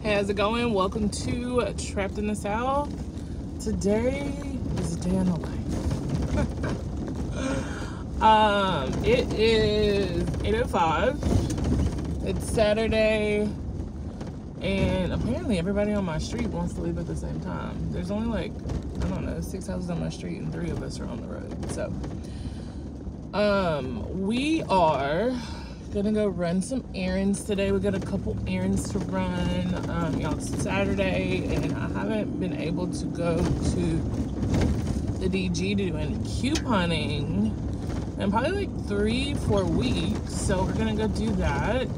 Hey, how's it going? Welcome to Trapped in the South. Today is a day in the life. It is 8:05. It's Saturday, and apparently everybody on my street wants to leave at the same time. There's only like, I don't know, 6 houses on my street and 3 of us are on the road. So, we are gonna go run some errands today. We got a couple errands to run. Y'all, it's Saturday, and I haven't been able to go to the DG to do any couponing in probably like 3-4 weeks. So we're gonna go do that.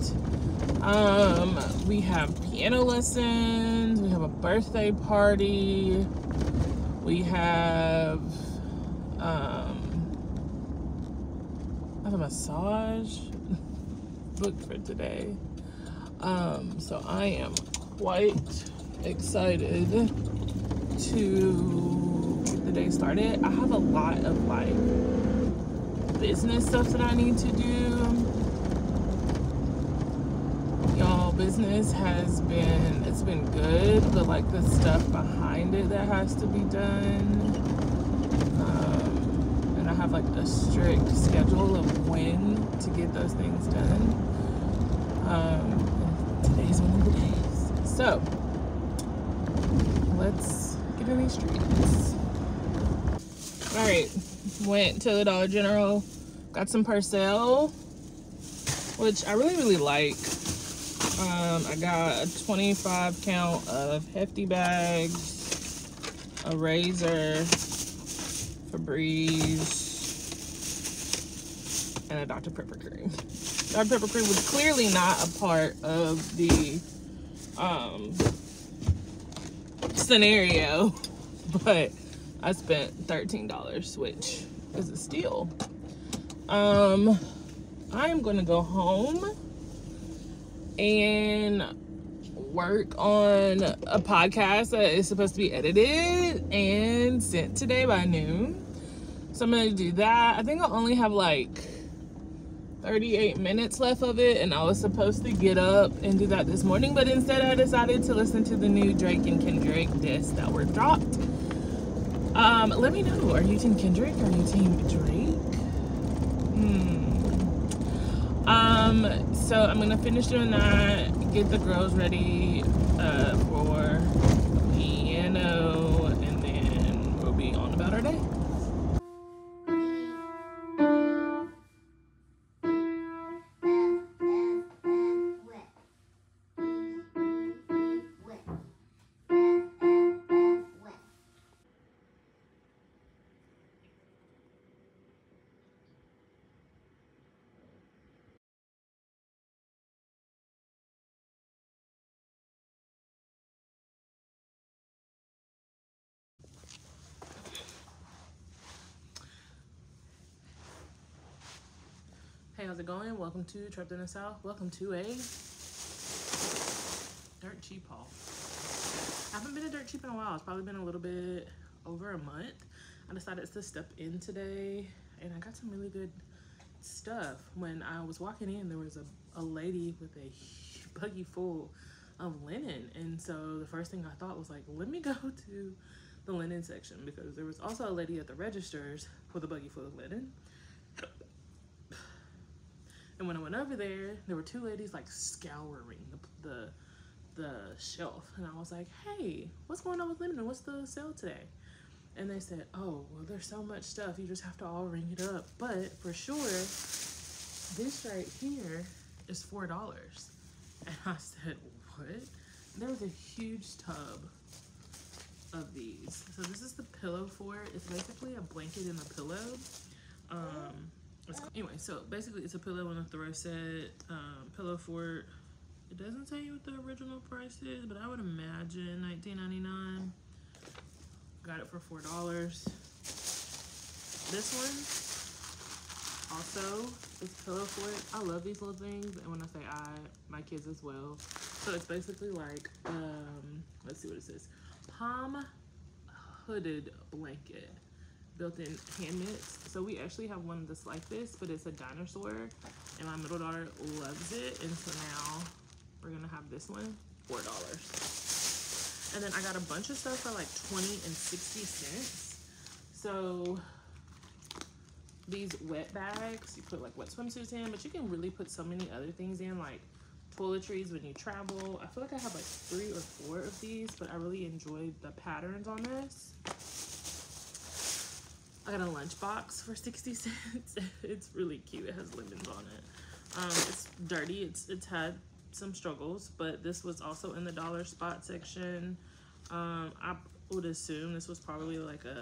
We have piano lessons. We have a birthday party. We have I have a massage booked for today. So I am quite excited to get the day started. I have a lot of like business stuff that I need to do. Y'all, business has been, it's been good, but like the stuff behind it that has to be done. And I have like a strict schedule of when to get those things done. Today's one of the days. So, let's get in these streets. Alright, went to the Dollar General, got some Parcel, which I really like. I got a 25 count of Hefty bags, a razor, Febreze, and a Dr. Pepper cream. Dr. Pepper cream was clearly not a part of the scenario, but I spent $13, which is a steal. I am gonna go home and work on a podcast that is supposed to be edited and sent today by noon. So I'm gonna do that. I think I'll only have like 38 minutes left of it, and I was supposed to get up and do that this morning, but instead I decided to listen to the new Drake and Kendrick discs that were dropped. Let me know, are you team Kendrick or are you team Drake? So I'm gonna finish doing that, get the girls ready for piano, and then we'll be on about our day. Hey, how's it going? Welcome to Trapped in the South. Welcome to a dirt cheap haul. I haven't been a dirt cheap in a while. It's probably been a little bit over a month. I decided to step in today, and I got some really good stuff. When I was walking in, there was a lady with a buggy full of linen, and so the first thing I thought was like, let me go to the linen section, because there was also a lady at the registers with a buggy full of linen. And when I went over there, there were 2 ladies like scouring the shelf, and I was like, hey, what's going on with linen? What's the sale today? And they said, oh, well, there's so much stuff, you just have to all ring it up, but for sure this right here is $4. And I said, what? And there was a huge tub of these. So this is the pillow fort. It's basically a blanket and a pillow. Anyway, so basically it's a pillow and a throw set, pillow fort. It doesn't tell you what the original price is, but I would imagine $19.99. Got it for $4. This one also is pillow fort. I love these little things, and when I say I, my kids as well. So it's basically like, let's see what it says. Palm hooded blanket. Built-in hand mitts. So we actually have one that's like this, but it's a dinosaur, and my middle daughter loves it, and so now we're gonna have this one. $4. And then I got a bunch of stuff for like 20 and 60 cents. So these wet bags, you put like wet swimsuits in, but you can really put so many other things in, like toiletries when you travel. I feel like I have like 3 or 4 of these, but I really enjoyed the patterns on this. I got a lunchbox for 60 cents. It's really cute. It has lemons on it. It's dirty. It's had some struggles, but this was also in the dollar spot section. I would assume this was probably like a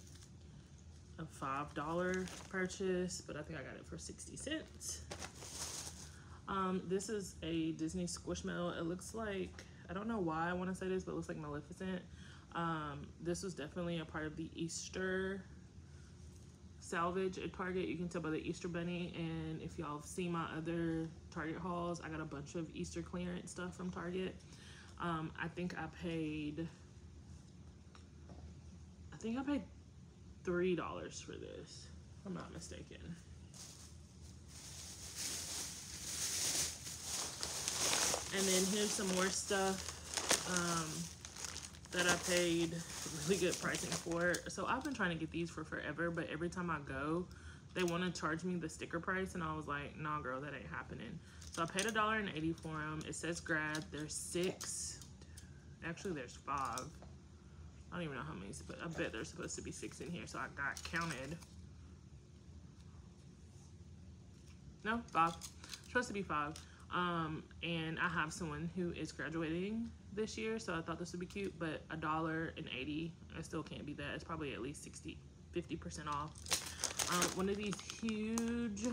$5 purchase, but I think I got it for 60 cents. This is a Disney Squishmallow. It looks like, I don't know why I want to say this, but it looks like Maleficent. This was definitely a part of the Easter salvage at Target. You can tell by the Easter bunny, and if y'all have seen my other Target hauls, I got a bunch of Easter clearance stuff from Target. I think I paid $3 for this, if I'm not mistaken. And then here's some more stuff that I paid really good pricing for. So I've been trying to get these for forever, but every time I go, they want to charge me the sticker price, and I was like, nah, girl, that ain't happening. So I paid $1.80 for them. It says grab. There's 6. Actually, there's 5. I don't even know how many, but I bet there's supposed to be 6 in here, so I got counted. No, 5. Supposed to be 5. And I have someone who is graduating this year, so I thought this would be cute, but $1.80, I still can't beat that. It's probably at least 50% off. One of these huge,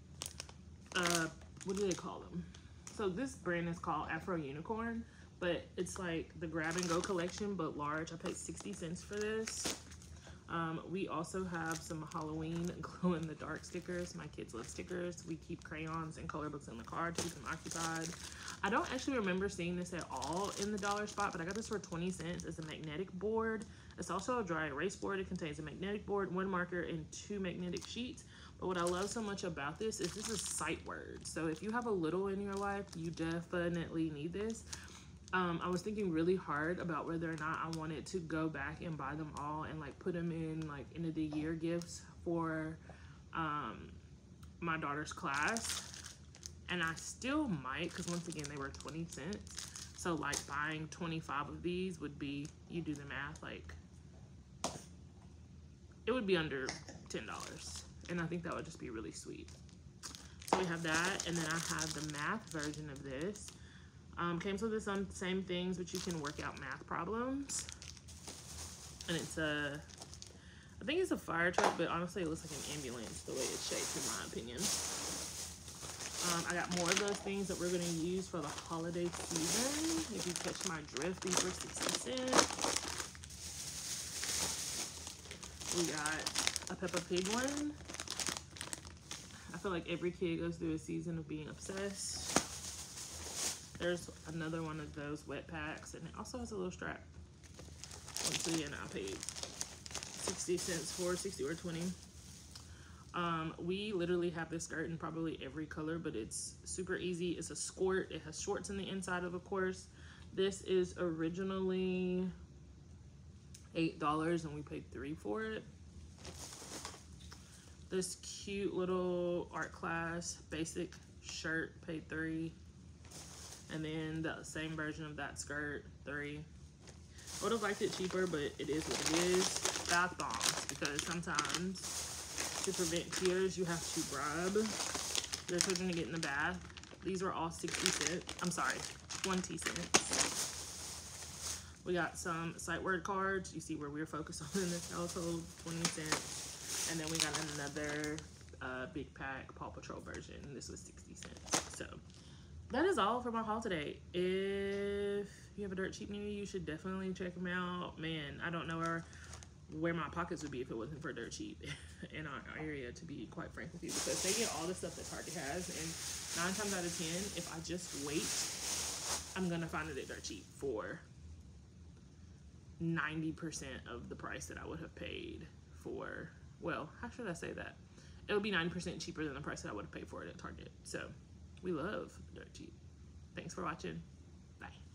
what do they call them? So this brand is called Afro Unicorn, but it's like the grab and go collection, but large. I paid 60 cents for this. We also have some Halloween glow in the dark stickers. My kids love stickers. We keep crayons and color books in the car to keep them occupied. I don't actually remember seeing this at all in the dollar spot, but I got this for 20 cents. It's a magnetic board. It's also a dry erase board. It contains a magnetic board, 1 marker, and 2 magnetic sheets. But what I love so much about this is sight words. So if you have a little in your life, you definitely need this. I was thinking really hard about whether or not I wanted to go back and buy them all and like put them in like end of the year gifts for my daughter's class, and I still might, because once again they were 20 cents. So like buying 25 of these would be, you do the math, like it would be under $10, and I think that would just be really sweet. So we have that, and then I have the math version of this. Came with the same things, but you can work out math problems. And it's I think it's a fire truck, but honestly it looks like an ambulance the way it's shaped, in my opinion. I got more of those things that we're going to use for the holiday season. If you catch my drift, these were 60 cents. We got a Peppa Pig one. I feel like every kid goes through a season of being obsessed. There's another one of those wet packs, and it also has a little strap. Once again, I paid 60 cents for 60 or 20. We literally have this skirt in probably every color, but it's super easy. It's a skirt. It has shorts in the inside, of course. This is originally $8, and we paid $3 for it. This cute little art class basic shirt, paid $3. And then the same version of that skirt, $3. I would have liked it cheaper, but it is what it is. Bath bombs, because sometimes to prevent tears, you have to bribe your children to get in the bath. These were all 60 cents. I'm sorry, 20 cents. We got some sight word cards. You see where we're focused on in this household, 20 cents. And then we got another big pack Paw Patrol version. This was 60 cents. So that is all for my haul today. If you have a dirt cheap near you, you should definitely check them out. Man, I don't know where my pockets would be if it wasn't for dirt cheap in our area, to be quite frank with you, because they get all the stuff that Target has, and 9 times out of 10, if I just wait, I'm gonna find it at dirt cheap for 90% of the price that I would have paid for, well, how should I say that? It would be 90% cheaper than the price that I would have paid for it at Target. So we love dirt cheap. Thanks for watching. Bye.